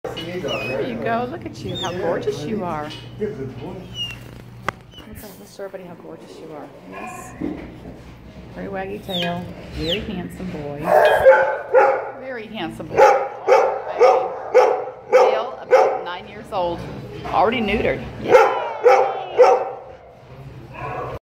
There you go. Look at you. How gorgeous you are. Let's show everybody how gorgeous you are. Yes. Very waggy tail. Very handsome boy. Very handsome boy. Male, about 9 years old. Already neutered. Yeah.